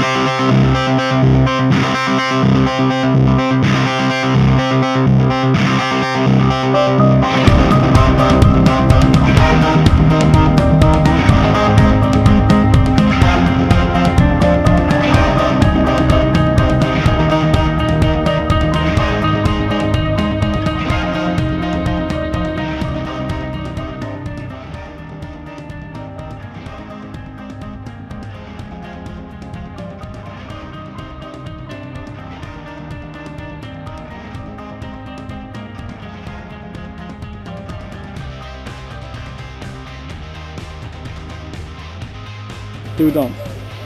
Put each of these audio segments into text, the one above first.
Do a dance.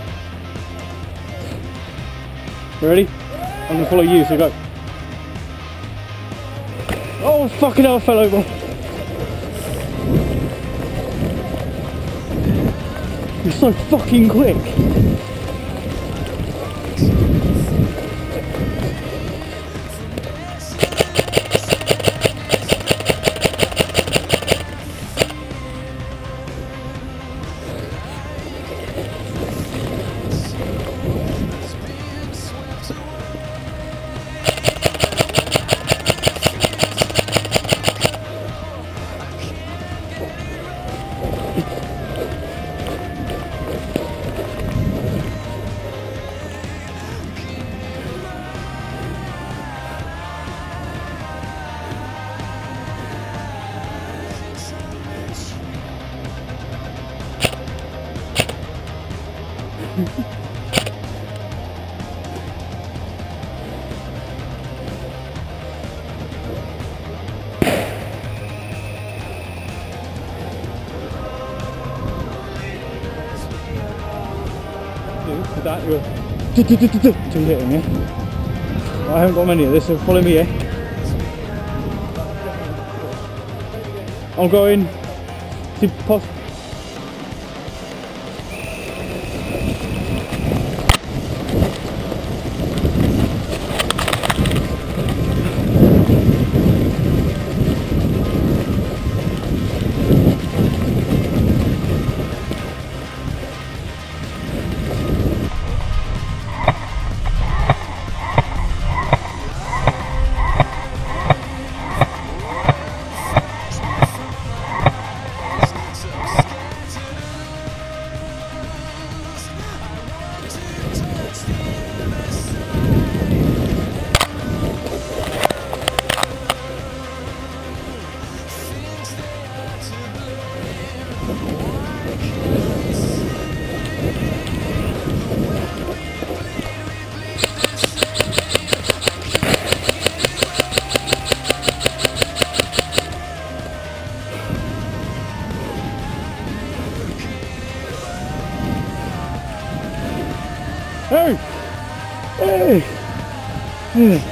Ready? I'm gonna follow you, so go. Oh fucking hell, I fell over. You're so fucking quick. With that, you're till you hit him, yeah? I haven't got many of this, so follow me, yeah? I'm going to pos. Hey! Hey! Hey!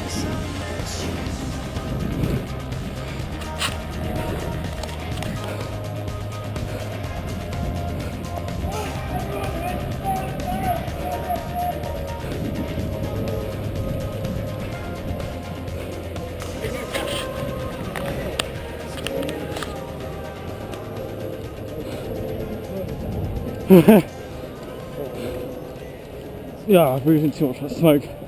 Yeah, I'm breathing too much smoke.